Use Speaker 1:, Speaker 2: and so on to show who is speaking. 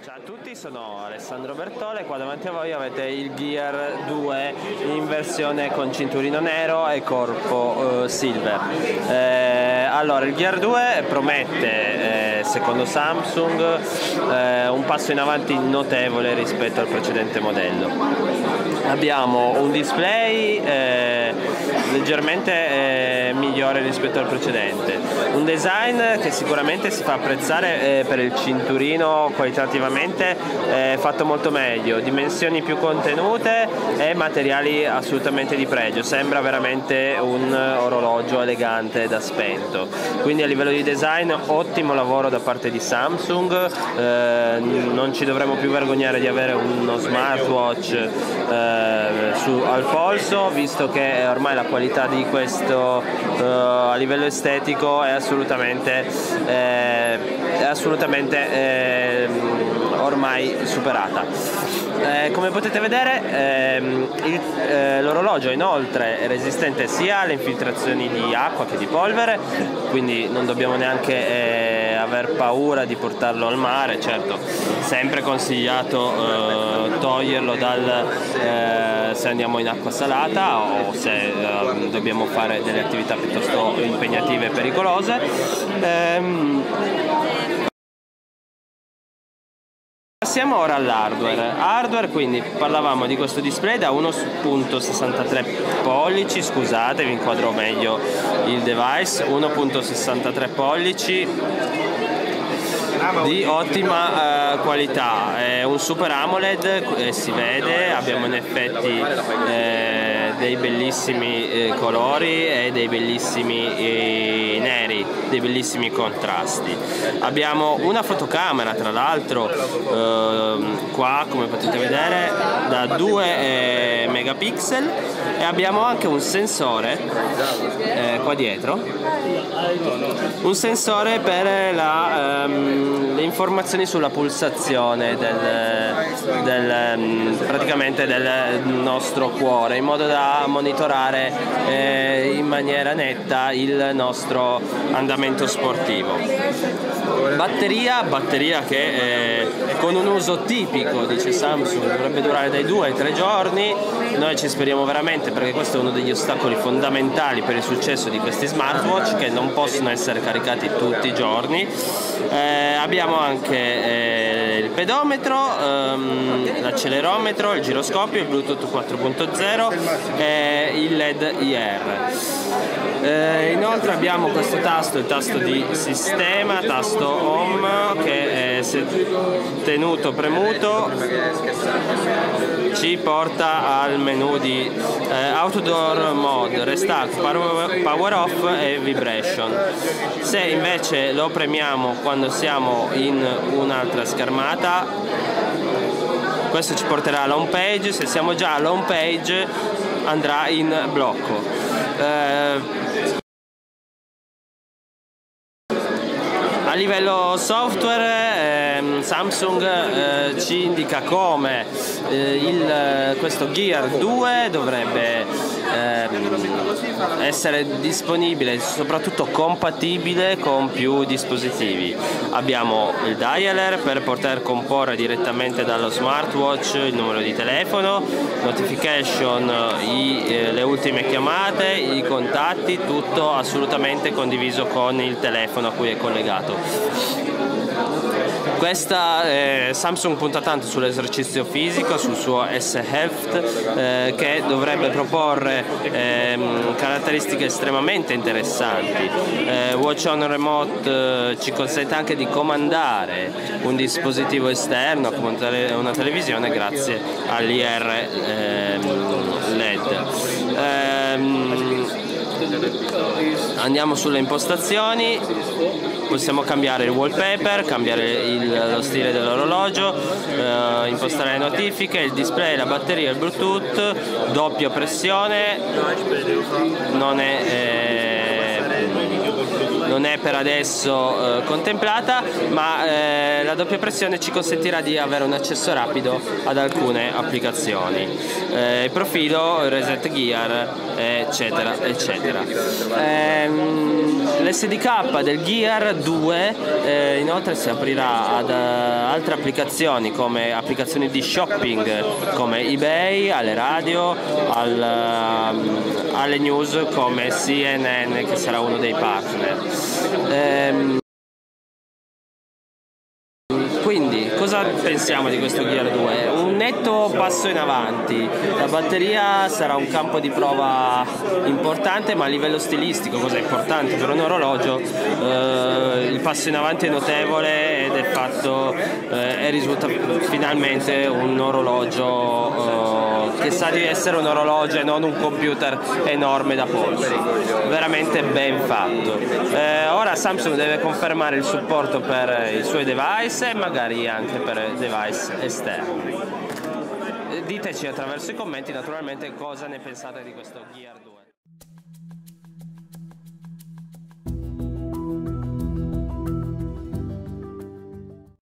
Speaker 1: Ciao a tutti, sono Alessandro Bertole, qua davanti a voi avete il Gear 2 in versione con cinturino nero e corpo silver. Allora, il Gear 2 promette, secondo Samsung, un passo in avanti notevole rispetto al precedente modello. Abbiamo un display leggermente migliore rispetto al precedente, un design che sicuramente si fa apprezzare per il cinturino qualitativamente fatto molto meglio, dimensioni più contenute e materiali assolutamente di pregio, sembra veramente un orologio elegante da spento. Quindi a livello di design ottimo lavoro da parte di Samsung, non ci dovremo più vergognare di avere uno smartwatch al polso, visto che ormai la qualità di questo a livello estetico è assolutamente ormai superata. Come potete vedere l'orologio inoltre è resistente sia alle infiltrazioni di acqua che di polvere, quindi non dobbiamo neanche aver paura di portarlo al mare. Certo, sempre consigliato toglierlo se andiamo in acqua salata o se dobbiamo fare delle attività piuttosto impegnative e pericolose. Passiamo ora all'hardware. Quindi parlavamo di questo display da 1.63 pollici, scusate vi inquadro meglio il device, 1.63 pollici di ottima qualità, è un super AMOLED, si vede, abbiamo in effetti dei bellissimi colori e dei bellissimi neri, dei bellissimi contrasti. Abbiamo una fotocamera tra l'altro qua, come potete vedere, da 2 megapixel, e abbiamo anche un sensore qua dietro, un sensore per le informazioni sulla pulsazione praticamente del nostro cuore, in modo da monitorare in maniera netta il nostro andamento sportivo. Batteria che con un uso tipico, dice Samsung, dovrebbe durare dai 2 ai 3 giorni. Noi ci speriamo veramente, perché questo è uno degli ostacoli fondamentali per il successo di questi smartwatch, che non possono essere caricati tutti i giorni. Abbiamo anche il pedometro, l'accelerometro, il giroscopio, il Bluetooth 4.0 e il LED IR. Inoltre abbiamo questo tasto, il tasto di sistema, tasto home, che se tenuto premuto ci porta al menu di outdoor mode, restart, power off e vibration. Se invece lo premiamo quando siamo in un'altra schermata, questo ci porterà all'home page. Se siamo già all'home page andrà in blocco. A livello software Samsung ci indica come questo Gear 2 dovrebbe essere disponibile e soprattutto compatibile con più dispositivi. Abbiamo il dialer per poter comporre direttamente dallo smartwatch il numero di telefono, notification, le ultime chiamate, i contatti, tutto assolutamente condiviso con il telefono a cui è collegato. Samsung punta tanto sull'esercizio fisico, sul suo S-Health, che dovrebbe proporre caratteristiche estremamente interessanti. Watch on Remote ci consente anche di comandare un dispositivo esterno come una televisione grazie all'IR LED. Andiamo sulle impostazioni, possiamo cambiare il wallpaper, cambiare lo stile dell'orologio, impostare le notifiche, il display, la batteria, il Bluetooth, doppia pressione, non è per adesso contemplata, ma la doppia pressione ci consentirà di avere un accesso rapido ad alcune applicazioni. Il profilo Reset Gear eccetera eccetera. L'SDK del Gear 2 inoltre si aprirà ad altre applicazioni, come applicazioni di shopping come eBay, alle radio, alle news come CNN, che sarà uno dei partner. Quindi cosa pensiamo di questo Gear 2? Un netto passo in avanti, la batteria sarà un campo di prova importante, ma a livello stilistico, cosa importante per un orologio, il passo in avanti è notevole ed è fatto, e risulta finalmente un orologio che sa di essere un orologio e non un computer enorme da polsi, veramente ben fatto. Ora Samsung deve confermare il supporto per i suoi device e magari anche per device esterni. Diteci attraverso i commenti naturalmente cosa ne pensate di questo Gear 2.